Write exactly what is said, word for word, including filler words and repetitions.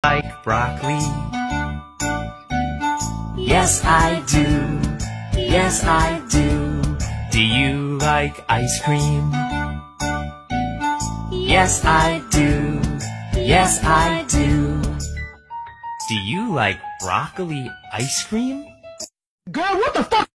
like broccoli? Yes, I do. Yes, I do. Do you like ice cream? Yes, I do. Yes, I do. Do you like broccoli ice cream? Girl, what the fuck?